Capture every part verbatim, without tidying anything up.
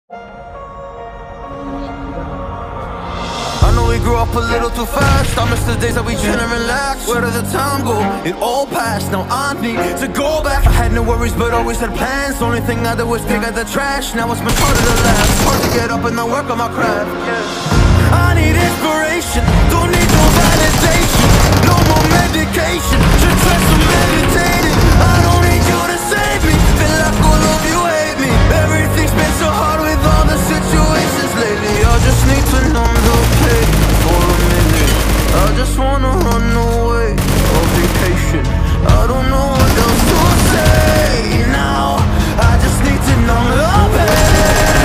I know we grew up a little too fast. I miss the days that we chill and relax. Where did the time go? It all passed. Now I need to go back. I had no worries but always had plans. The only thing I did was dig out the trash. Now it's much harder to last. Hard to get up and then work on my craft. I need inspiration. Don't need no validation. No more medication. Just try some meditating. I don't need you to save me. Feel like all of you hate me. Everything's been so hard with all the situations lately. I just need to numb the pain for a minute. I just wanna run away on vacation. I don't know what else to say now. I just need to numb the pain.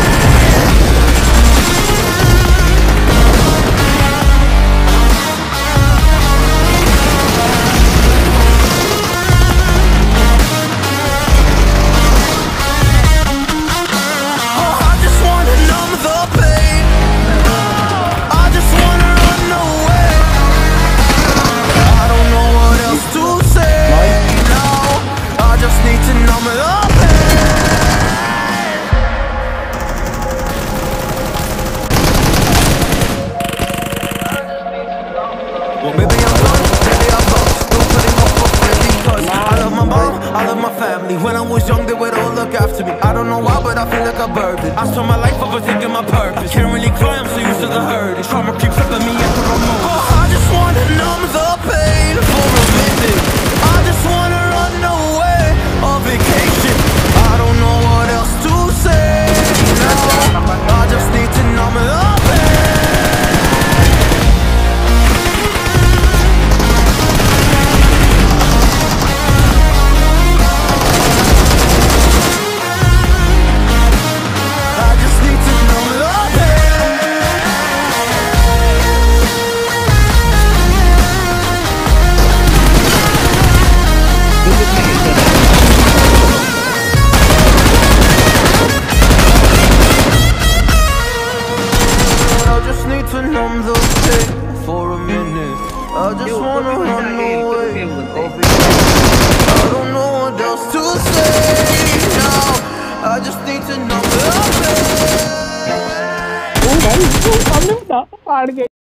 When I was young, they would all look after me. I don't know why, but I feel like a burden. I spent my life overthinking my purpose. Can't really cry, I'm so used to the hurt. Trauma keeps up at me after a moment. Oh, I just wanna numb the pain for a minute. I just wanna run away on vacation. I don't know what else to say now. I just need to numb the pain. I just wanna run away. I don't know what else to say now. I just need to know the pain.